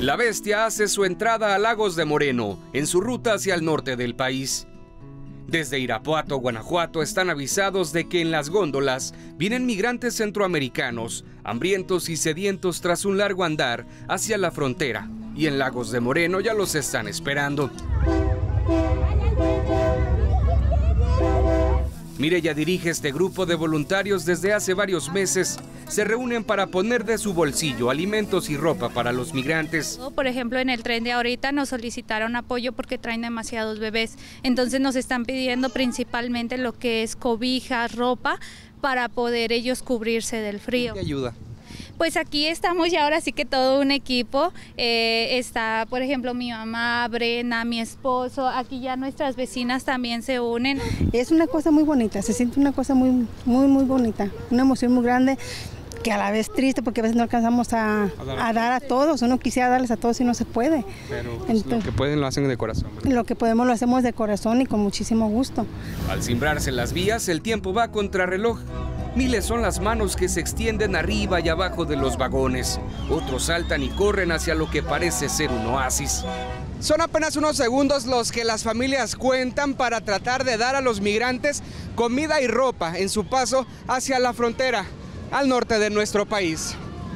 La bestia hace su entrada a Lagos de Moreno, en su ruta hacia el norte del país. Desde Irapuato, Guanajuato, están avisados de que en las góndolas vienen migrantes centroamericanos, hambrientos y sedientos tras un largo andar hacia la frontera. Y en Lagos de Moreno ya los están esperando. Mireya dirige este grupo de voluntarios desde hace varios meses. Se reúnen para poner de su bolsillo alimentos y ropa para los migrantes. Por ejemplo, en el tren de ahorita nos solicitaron apoyo porque traen demasiados bebés. Entonces nos están pidiendo principalmente lo que es cobijas, ropa, para poder ellos cubrirse del frío. ¿Qué ayuda? Pues aquí estamos ya ahora sí que todo un equipo, está por ejemplo mi mamá, Brenda, mi esposo, aquí ya nuestras vecinas también se unen. Es una cosa muy bonita, se siente una cosa muy bonita, una emoción muy grande, que a la vez triste porque a veces no alcanzamos a dar a todos, uno quisiera darles a todos y no se puede. Pero pues, entonces, lo que pueden lo hacen de corazón, ¿verdad? Lo que podemos lo hacemos de corazón y con muchísimo gusto. Al cimbrarse las vías, el tiempo va a contrarreloj. Miles son las manos que se extienden arriba y abajo de los vagones. Otros saltan y corren hacia lo que parece ser un oasis. Son apenas unos segundos los que las familias cuentan para tratar de dar a los migrantes comida y ropa en su paso hacia la frontera al norte de nuestro país.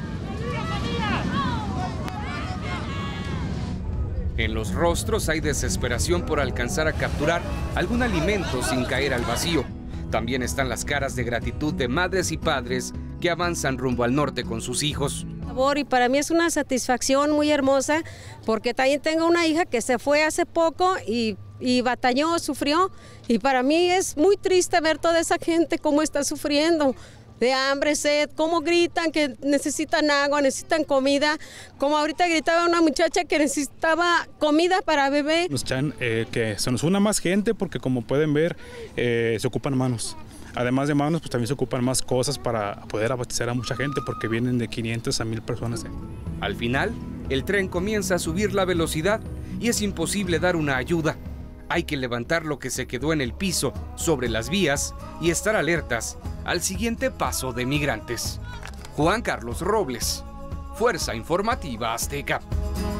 En los rostros hay desesperación por alcanzar a capturar algún alimento sin caer al vacío. También están las caras de gratitud de madres y padres que avanzan rumbo al norte con sus hijos. Y para mí es una satisfacción muy hermosa porque también tengo una hija que se fue hace poco y batalló, sufrió, y para mí es muy triste ver toda esa gente cómo está sufriendo de hambre, sed, cómo gritan que necesitan agua, necesitan comida, como ahorita gritaba una muchacha que necesitaba comida para bebé. Nos echan que se nos una más gente porque como pueden ver se ocupan manos. Además de manos, pues también se ocupan más cosas para poder abastecer a mucha gente porque vienen de 500 a 1000 personas. Al final, el tren comienza a subir la velocidad y es imposible dar una ayuda. Hay que levantar lo que se quedó en el piso sobre las vías y estar alertas al siguiente paso de migrantes. Juan Carlos Robles, Fuerza Informativa Azteca.